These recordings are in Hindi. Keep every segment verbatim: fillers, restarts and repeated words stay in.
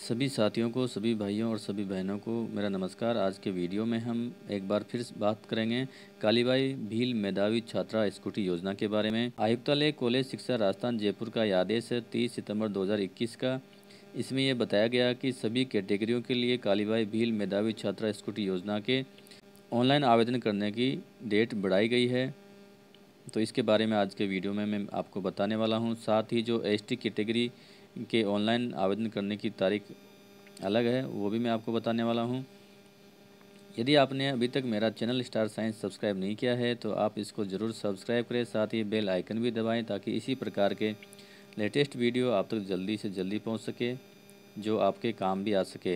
सभी साथियों को, सभी भाइयों और सभी बहनों को मेरा नमस्कार। आज के वीडियो में हम एक बार फिर बात करेंगे कालीबाई भील मेधावी छात्रा स्कूटी योजना के बारे में। आयुक्तालय कॉलेज शिक्षा राजस्थान जयपुर का यह आदेश है तीस सितंबर दो हज़ार इक्कीस का। इसमें यह बताया गया कि सभी कैटेगरियों के लिए कालीबाई भील मेधावी छात्रा स्कूटी योजना के ऑनलाइन आवेदन करने की डेट बढ़ाई गई है। तो इसके बारे में आज के वीडियो में मैं आपको बताने वाला हूं। साथ ही जो एसटी कैटेगरी के ऑनलाइन आवेदन करने की तारीख अलग है वो भी मैं आपको बताने वाला हूं। यदि आपने अभी तक मेरा चैनल स्टार साइंस सब्सक्राइब नहीं किया है तो आप इसको ज़रूर सब्सक्राइब करें, साथ ही बेल आइकन भी दबाएं ताकि इसी प्रकार के लेटेस्ट वीडियो आप तक जल्दी से जल्दी पहुंच सके, जो आपके काम भी आ सके।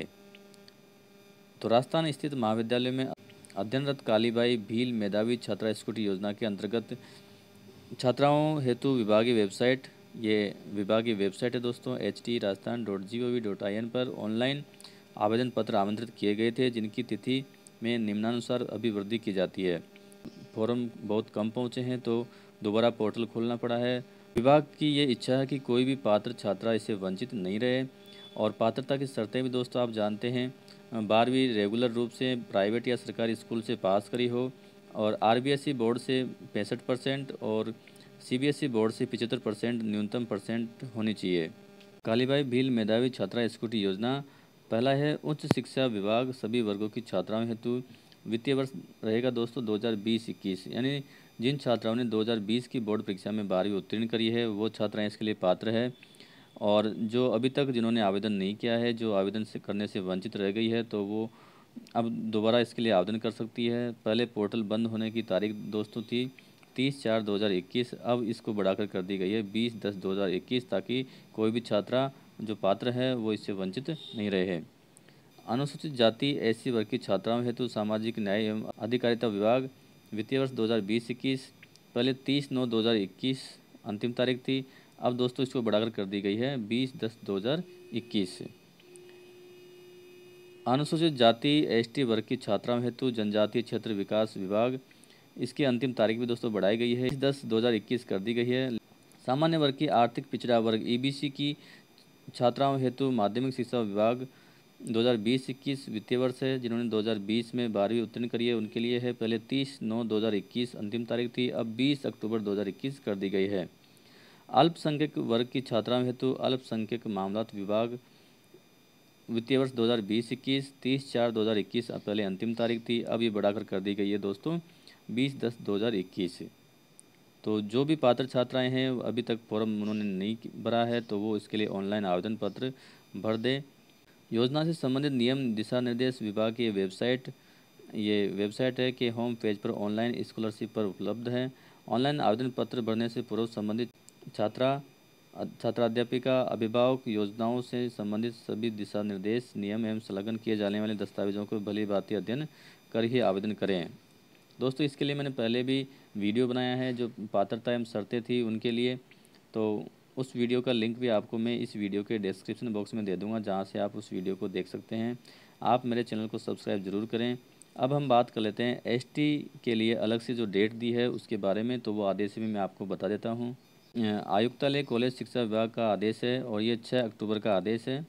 तो राजस्थान स्थित महाविद्यालय में अध्ययनरत कालीबाई भील मेधावी छात्रा स्कूटी योजना के अंतर्गत छात्राओं हेतु विभागीय वेबसाइट ये विभागीय वेबसाइट है दोस्तों H T Rajasthan dot G O V dot I N पर ऑनलाइन आवेदन पत्र आमंत्रित किए गए थे, जिनकी तिथि में निम्नानुसार अभिवृद्धि की जाती है। फॉर्म बहुत कम पहुंचे हैं तो दोबारा पोर्टल खोलना पड़ा है। विभाग की ये इच्छा है कि कोई भी पात्र छात्रा इससे वंचित नहीं रहे। और पात्रता की शर्तें भी दोस्तों आप जानते हैं, बारहवीं रेगुलर रूप से प्राइवेट या सरकारी स्कूल से पास करी हो और R B S E board से पैंसठ परसेंट और C B S E board से पिचहत्तर परसेंट न्यूनतम परसेंट होनी चाहिए। कालीबाई भील मेधावी छात्रा स्कूटी योजना पहला है उच्च शिक्षा विभाग सभी वर्गों की छात्राओं हेतु वित्तीय वर्ष रहेगा दोस्तों दो हज़ार बीस इक्कीस, यानी जिन छात्राओं ने दो हज़ार बीस की बोर्ड परीक्षा में बारहवीं उत्तीर्ण करी है वो छात्राएं इसके लिए पात्र है। और जो अभी तक जिन्होंने आवेदन नहीं किया है, जो आवेदन से करने से वंचित रह गई है, तो वो अब दोबारा इसके लिए आवेदन कर सकती है। पहले पोर्टल बंद होने की तारीख दोस्तों थी तीस चार दो हज़ार इक्कीस, अब इसको बढ़ाकर कर दी गई है बीस दस दो हज़ार इक्कीस, ताकि कोई भी छात्रा जो पात्र है वो इससे वंचित नहीं रहे। अनुसूचित जाति एससी वर्ग की छात्राओं हेतु सामाजिक न्याय एवं अधिकारिता विभाग वित्तीय वर्ष दो हज़ार बीस इक्कीस, पहले तीस नौ दो हज़ार इक्कीस अंतिम तारीख थी, अब दोस्तों इसको बढ़ाकर कर दी गई है बीस दस दो हज़ार इक्कीस। अनुसूचित जाति एसटी वर्ग की छात्राओं हेतु जनजातीय क्षेत्र विकास विभाग, इसकी अंतिम तारीख भी दोस्तों बढ़ाई गई है दस दो हज़ार इक्कीस कर दी गई है। सामान्य वर्ग की आर्थिक पिछड़ा वर्ग ई बी सी की छात्राओं हेतु माध्यमिक शिक्षा विभाग दो हज़ार बीस इक्कीस वित्तीय वर्ष है, जिन्होंने दो हज़ार बीस में बारहवीं उत्तीर्ण करी है उनके लिए है। पहले तीस नौ दो हज़ार इक्कीस अंतिम तारीख थी, अब बीस अक्टूबर दो हज़ार इक्कीस कर दी गई है। अल्पसंख्यक वर्ग की छात्राओं हेतु अल्पसंख्यक मामलात विभाग वित्तीय वर्ष दो हज़ार बीस इक्कीस तीस चार दो हज़ार इक्कीस पहले अंतिम तारीख थी, अब ये बढ़ाकर कर दी गई है दोस्तों बीस दस दो हज़ार इक्कीस। तो जो भी पात्र छात्राएं हैं अभी तक फॉर्म उन्होंने नहीं भरा है तो वो इसके लिए ऑनलाइन आवेदन पत्र भर दें। योजना से संबंधित नियम दिशा निर्देश विभाग की वेबसाइट ये वेबसाइट है कि होम पेज पर ऑनलाइन स्कॉलरशिप पर उपलब्ध है। ऑनलाइन आवेदन पत्र भरने से पूर्व संबंधित छात्रा छात्राध्यापिका अभिभावक योजनाओं से संबंधित सभी दिशा निर्देश नियम एवं संलग्न किए जाने वाले दस्तावेजों को भली भांति अध्ययन कर ही आवेदन करें। दोस्तों इसके लिए मैंने पहले भी वीडियो बनाया है जो पात्रता एवं शर्तें थी उनके लिए, तो उस वीडियो का लिंक भी आपको मैं इस वीडियो के डिस्क्रिप्शन बॉक्स में दे दूंगा, जहां से आप उस वीडियो को देख सकते हैं। आप मेरे चैनल को सब्सक्राइब जरूर करें। अब हम बात कर लेते हैं एसटी के लिए अलग से जो डेट दी है उसके बारे में, तो वो आदेश भी मैं आपको बता देता हूँ। आयुक्तालय कॉलेज शिक्षा विभाग का आदेश है और ये छः अक्टूबर का आदेश है।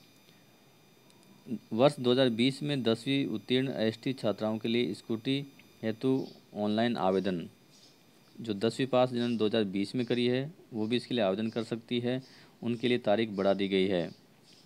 वर्ष दो हज़ार बीस में दसवीं उत्तीर्ण एसटी छात्राओं के लिए स्कूटी हेतु ऑनलाइन आवेदन, जो दसवीं पास जिन्होंने दो हज़ार बीस में करी है वो भी इसके लिए आवेदन कर सकती है, उनके लिए तारीख बढ़ा दी गई है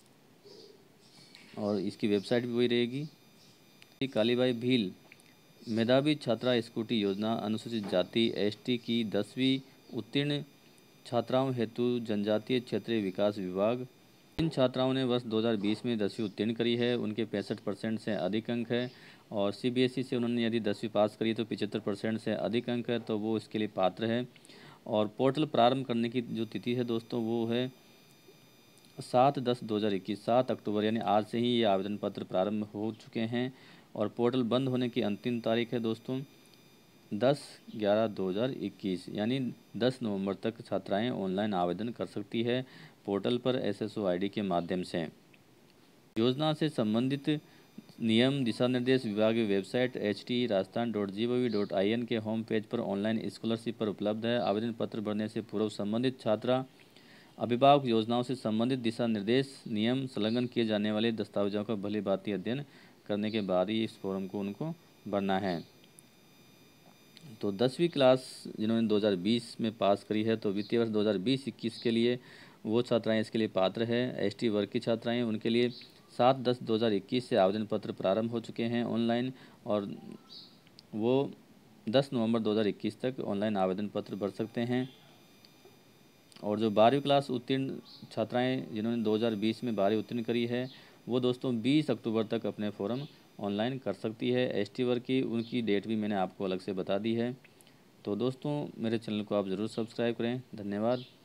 और इसकी वेबसाइट भी वही रहेगी। कालीबाई भील मेधावी छात्रा स्कूटी योजना अनुसूचित जाति एसटी की दसवीं उत्तीर्ण छात्राओं हेतु जनजातीय क्षेत्रीय विकास विभाग, जिन छात्राओं ने वर्ष दो हज़ार बीस में दसवीं उत्तीर्ण करी है उनके पैंसठ परसेंट से अधिक अंक है और सी बी एस ई से उन्होंने यदि दसवीं पास करी तो पिचहत्तर परसेंट से अधिक अंक है, तो वो इसके लिए पात्र है। और पोर्टल प्रारंभ करने की जो तिथि है दोस्तों वो है सात दस दो हज़ार इक्कीस सात अक्टूबर, यानी आज से ही ये आवेदन पत्र प्रारंभ हो चुके हैं। और पोर्टल बंद होने की अंतिम तारीख है दोस्तों दस ग्यारह दो हज़ार इक्कीस, यानी दस नवंबर तक छात्राएं ऑनलाइन आवेदन कर सकती है पोर्टल पर S S O I D के माध्यम से। योजना से संबंधित नियम दिशा निर्देश विभागीय website H T Rajasthan dot G O V dot I N के होम पेज पर ऑनलाइन स्कॉलरशिप पर उपलब्ध है। आवेदन पत्र भरने से पूर्व संबंधित छात्रा अभिभावक योजनाओं से संबंधित दिशा निर्देश नियम संलग्न किए जाने वाले दस्तावेजों का भली भांति अध्ययन करने के बाद ही इस फॉर्म को उनको भरना है। तो दसवीं क्लास जिन्होंने दो हज़ार बीस में पास करी है, तो वित्तीय वर्ष दो हज़ार बीस इक्कीस के लिए वो छात्राएं इसके लिए पात्र है। एसटी वर्ग की छात्राएं, उनके लिए सात दस दो हज़ार इक्कीस से आवेदन पत्र प्रारंभ हो चुके हैं ऑनलाइन, और वो दस नवंबर दो हज़ार इक्कीस तक ऑनलाइन आवेदन पत्र भर सकते हैं। और जो बारहवीं क्लास उत्तीर्ण छात्राएं जिन्होंने दो हज़ार बीस में बारहवीं उत्तीर्ण करी है, वो दोस्तों बीस अक्टूबर तक अपने फॉर्म ऑनलाइन कर सकती है। एसटी वर्ग की उनकी डेट भी मैंने आपको अलग से बता दी है। तो दोस्तों मेरे चैनल को आप ज़रूर सब्सक्राइब करें। धन्यवाद।